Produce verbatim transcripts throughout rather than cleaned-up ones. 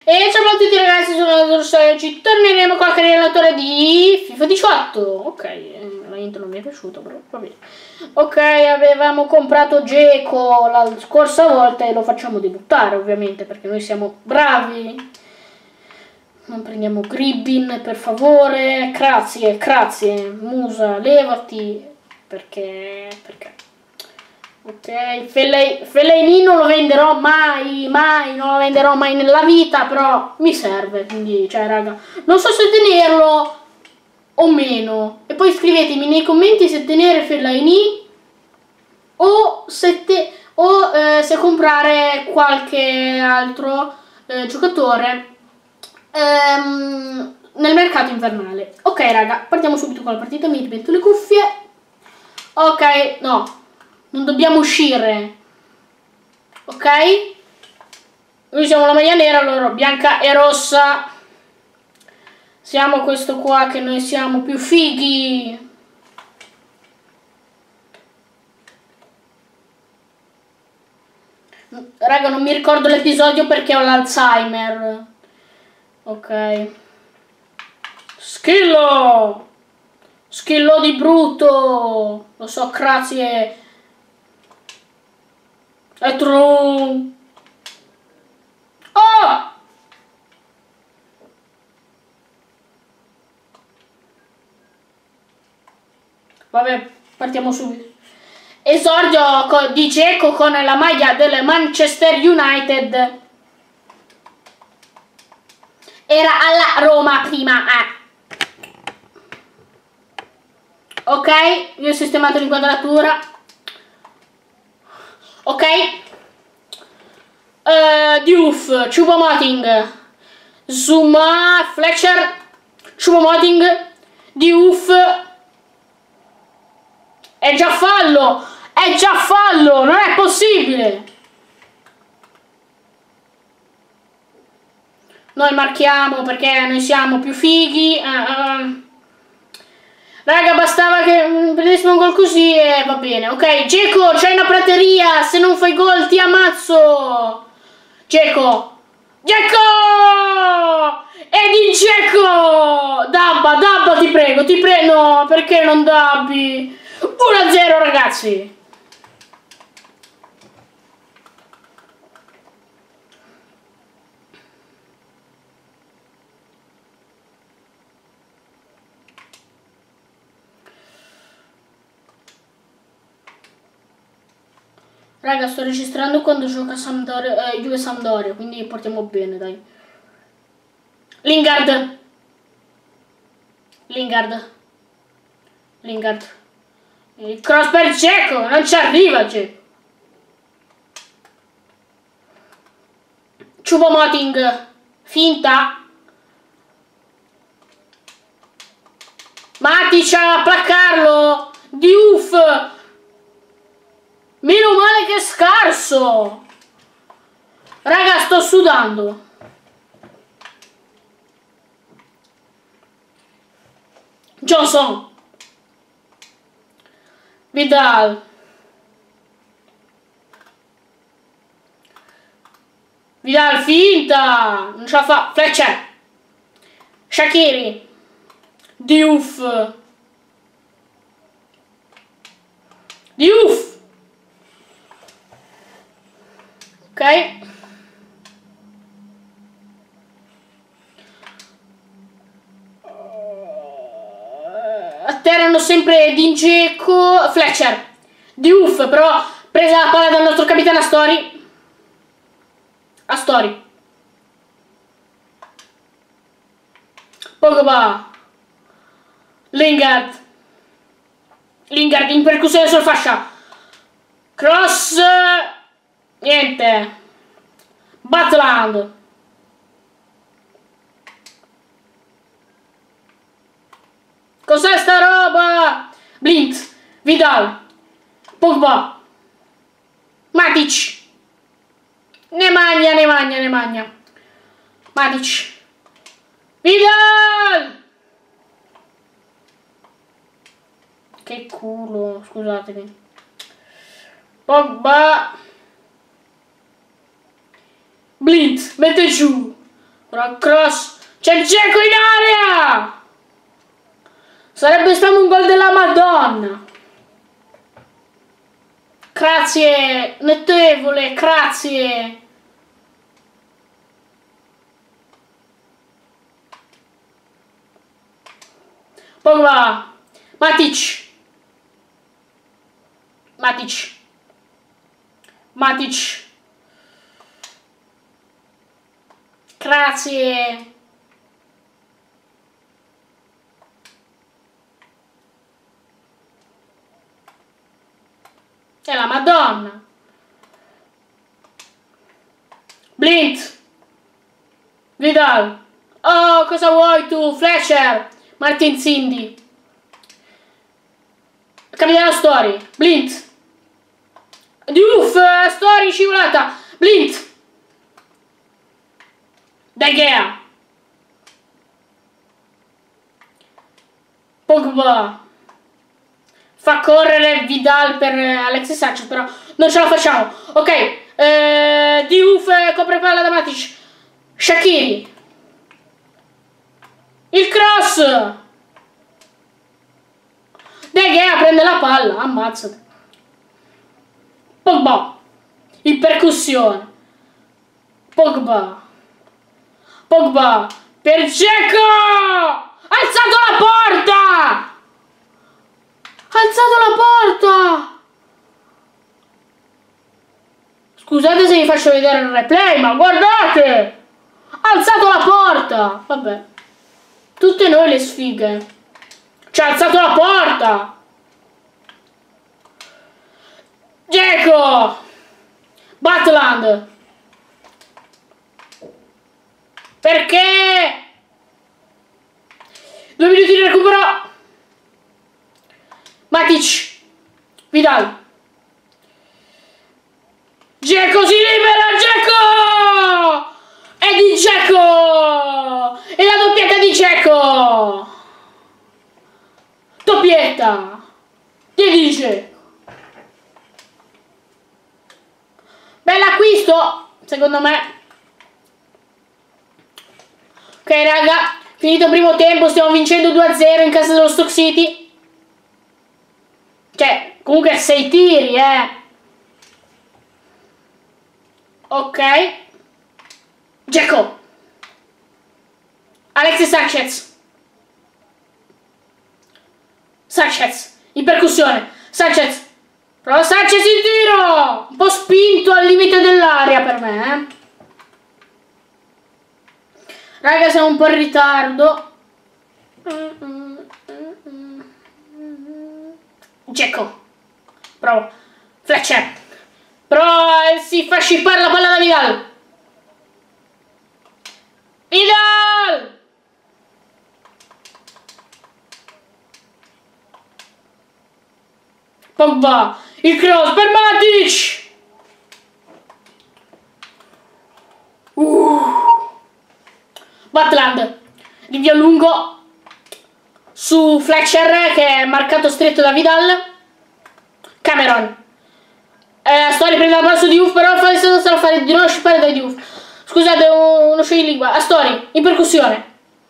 E ciao a tutti ragazzi, sono Dorso e oggi torneremo con il relatore di FIFA diciotto. Ok, la intro non mi è piaciuta, però va bene. Ok, avevamo comprato Dzeko la scorsa volta e lo facciamo debuttare ovviamente perché noi siamo bravi. Non prendiamo Gribbin per favore, grazie, grazie, Musa, levati, perché, perché. Ok, Fellaini non lo venderò mai, mai, non lo venderò mai nella vita, però mi serve, quindi, cioè, raga, non so se tenerlo o meno. E poi scrivetemi nei commenti se tenere Fellaini o se, te, o, eh, se comprare qualche altro eh, giocatore ehm, nel mercato invernale. Ok, raga, partiamo subito con la partita, mi rimetto le cuffie. Ok, no. Non dobbiamo uscire, ok? Noi siamo la maglia nera, loro bianca e rossa. Siamo questo qua che noi siamo più fighi. Raga, non mi ricordo l'episodio perché ho l'Alzheimer. Ok. Schillo! Schillo di brutto! Lo so, grazie. È true. Oh! Vabbè, partiamo subito. Esordio di Dzeko con la maglia del Manchester United. Era alla Roma prima. Eh. Ok, io ho sistemato l'inquadratura. Ok. Uh, Diouf, Choupo-Moting, Zuma, Fletcher, Choupo-Moting, Diouf. È già fallo! È già fallo! Non è possibile! Noi marchiamo perché noi siamo più fighi. Uh, uh. Raga, bastava che prendessimo un gol così e va bene. Ok, Dzeko, c'hai una prateria. Se non fai gol ti ammazzo. Dzeko. Dzeko! E di Dzeko! Dabba, dabba ti prego, ti prego. No, perché non dabbi? uno a zero ragazzi. Raga, sto registrando quando gioca Sampdoria, eh, Juve Sampdoria, quindi portiamo bene, dai. Lingard. Lingard. Lingard. Il cross per Dzeko, non ci arriva Dzeko. Choupo-Moting. Finta. Matic a placcarlo. Diouf. Meno male che è scarso. Raga, sto sudando. Johnson. Vidal. Vidal finta. Non ce la fa. Fletcher. Shaqiri. Diouf. Diouf. Ok. Atterrano sempre di Dzeko. Fletcher. Diouf, però presa la palla dal nostro capitano Astori. Astori. Pogba. Lingard. Lingard in percussione sulla fascia. Cross. Niente. Butland. Cos'è sta roba? Blind. Vidal. Pogba. Matic. Ne magna, ne magna, ne magna. Matic. Vidal. Che culo, scusatemi. Pogba. Blind, mette giù. Ora cross. C'è Dzeko in area! Sarebbe stato un gol della Madonna. Grazie, notevole, grazie. Pogba. Matic. Matic. Matic. Grazie. È la Madonna. Blind. Vidal. Oh, cosa vuoi tu? Fletcher. Martin Cindy. Capitano Story. Blind. Diouf. Story scivolata. Blind. De Gea. Pogba. Fa correre Vidal per Alexis Sanchez, però non ce la facciamo. Ok, eh, Diouf copre palla da Matic. Shaqiri. Il cross. De Gea prende la palla, ammazzate. Pogba. In percussione. Pogba. Pogba. Per Dzeko. Ha alzato la porta. Ha alzato la porta! Scusate se vi faccio vedere il replay, ma guardate! Ha alzato la porta! Vabbè. Tutte noi le sfighe. Ci ha alzato la porta! Dzeko! Butland! Perché? Due minuti di recupero! Matic, Vidal, Dzeko si libera, Dzeko! È di Dzeko! E la doppietta di Dzeko! Doppietta! Che dice? Bell'acquisto, secondo me. Ok raga, finito il primo tempo, stiamo vincendo due a zero in casa dello Stoke City. Cioè, comunque sei tiri, eh. Ok. Dzeko. Alexis Sanchez. Sanchez. In percussione. Sanchez. Prova Sanchez in tiro. Un po' spinto al limite dell'area per me, eh. Raga, siamo un po' in ritardo. Dzeko. Prova. Fletcher. Però eh, si fa scippare la palla da Vidal. Vidal! Pogba. Il cross per Matic. Uh. Butland. Rinvio lungo su Fletcher che è marcato stretto da Vidal. Cameron. Eh, sto riprendendo la palla su Diouf, però fa non se la fare di non scippare da Diouf. Scusate, uno scioglilingua. Astori, in percussione.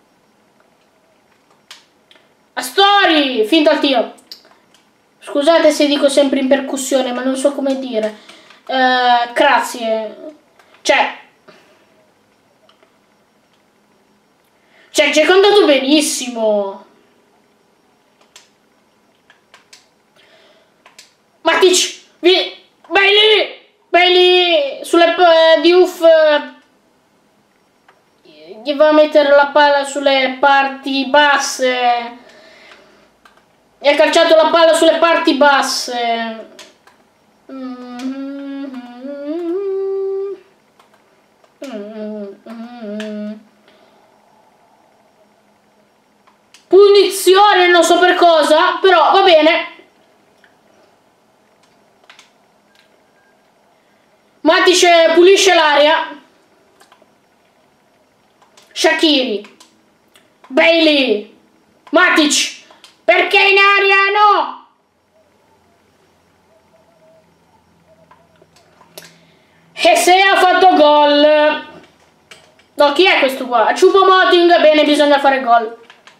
Astori, finto al tiro. Scusate se dico sempre in percussione, ma non so come dire. Eh, grazie. Cioè, cioè, ci è contato benissimo. Matic, Bailey, Bailey, sulle uh, Diouf uh, gli va a mettere la palla sulle parti basse. E ha calciato la palla sulle parti basse. Mm-hmm. Mm-hmm. Punizione, non so per cosa, però va bene. Matic pulisce l'area. Shaqiri. Bailey. Matic. Perché in aria no? E se ha fatto gol. No, chi è questo qua? Choupo-Moting, bene, bisogna fare gol.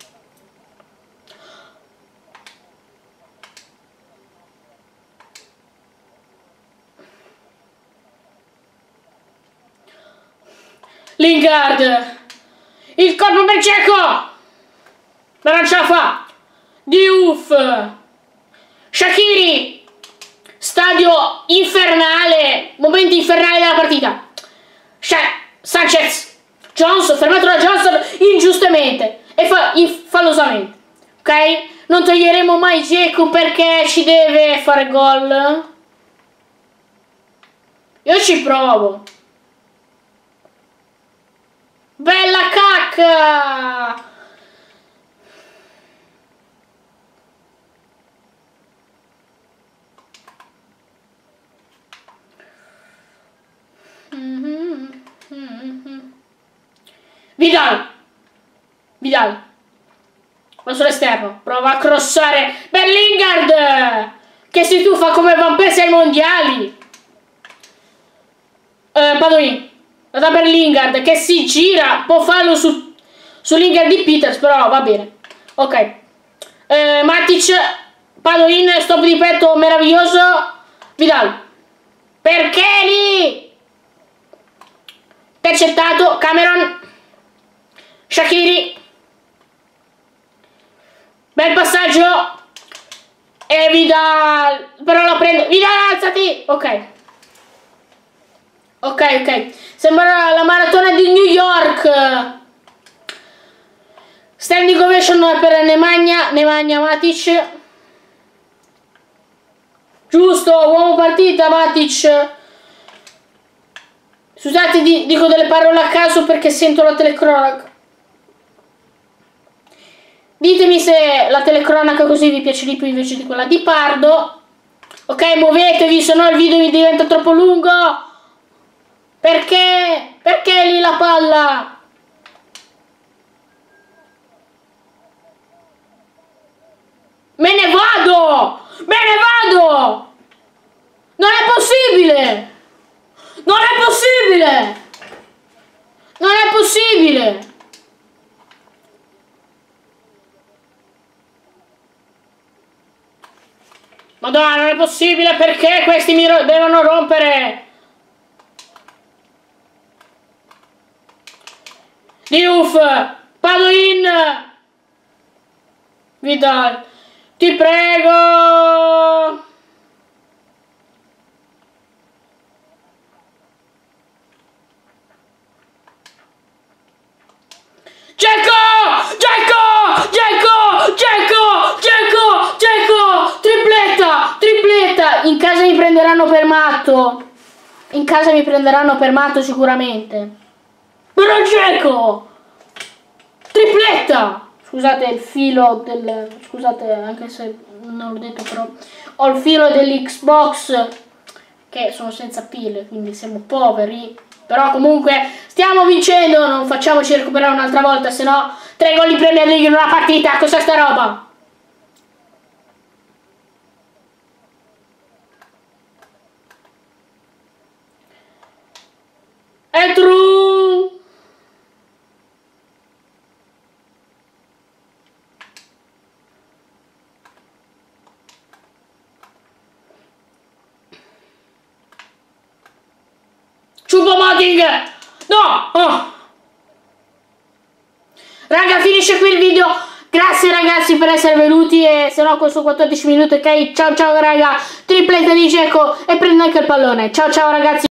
Lingard, il colpo per Dzeko, ma non ce la fa. Diouf, Shaqiri, stadio infernale, momenti infernali della partita. Sha Sanchez, Johnson, fermato da Johnson ingiustamente e fa fallosamente, ok? Non toglieremo mai Dzeko perché ci deve fare gol. Io ci provo. Bella cacca! Mm-hmm. Mm-hmm. Vidal! Vidal! Va sull'esterno, prova a crossare per Lingard! Che si tuffa come Van Persie ai mondiali! Uh, Padoin! Da per Lingard che si gira, può farlo su, su Lingard di Peters, però va bene. Ok. Eh, Matic, Padoin, stop di petto meraviglioso. Vidal. Perché lì? Intercettato. Cameron. Shaqiri. Bel passaggio. E Vidal. Però la prende. Vidal, alzati. Ok. Ok, ok. Sembra la maratona di New York. Standing ovation per Nemanja, Nemanja Matic. Giusto, uomo partita Matic. Scusate, dico delle parole a caso perché sento la telecronaca. Ditemi se la telecronaca così vi piace di più invece di quella di Pardo. Ok, muovetevi, se no il video mi diventa troppo lungo. Perché? Perché lì la palla? Me ne vado! Me ne vado! Non è possibile! Non è possibile! Non è possibile! Madonna, non è possibile, perché questi mi ro- devono rompere? Diouf, Padoin, Vidal, ti prego. Dzeko, Dzeko, Dzeko, Dzeko, Dzeko, Dzeko, tripletta, tripletta. In casa mi prenderanno per matto. In casa mi prenderanno per matto sicuramente. Però Dzeko! Tripletta! Scusate il filo del... Scusate anche se non l'ho detto, però ho il filo dell'Xbox che sono senza pile, quindi siamo poveri. Però comunque stiamo vincendo, non facciamoci recuperare un'altra volta, se no tre gol in Premier League in una partita, cos'è sta roba? È true! Choupo-Moting! No! Oh. Raga, finisce qui il video. Grazie ragazzi per essere venuti. E se no questo quattordici minuti, ok? Ciao ciao raga. Tripletta di Dzeko e prendo anche il pallone. Ciao ciao ragazzi.